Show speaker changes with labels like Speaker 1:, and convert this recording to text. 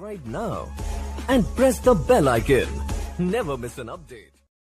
Speaker 1: subscribe now and press the bell icon. Never miss an update.